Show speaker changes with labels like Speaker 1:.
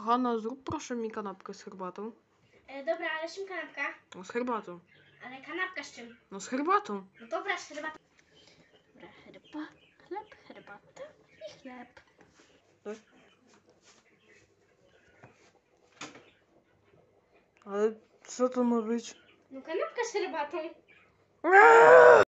Speaker 1: Kochana, zrób proszę mi kanapkę z herbatą.
Speaker 2: Dobra, ale z czym kanapka?
Speaker 1: No z herbatą.
Speaker 2: Ale kanapka z czym?
Speaker 1: No z herbatą.
Speaker 2: No dobra, z herbatą. Dobra, chleb, herbata i chleb.
Speaker 1: Ale co to ma być?
Speaker 2: No kanapka z herbatą.